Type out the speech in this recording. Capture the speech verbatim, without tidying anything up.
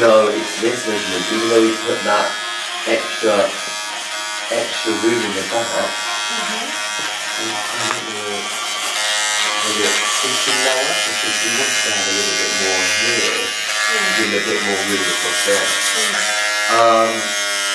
No, it's this measurement, even though we put that extra, extra room in the back. Mm-hmm. Maybe it's fifteen now, because we want to have a little bit more here. Mm. Give it a bit more room across there. Mm. Um,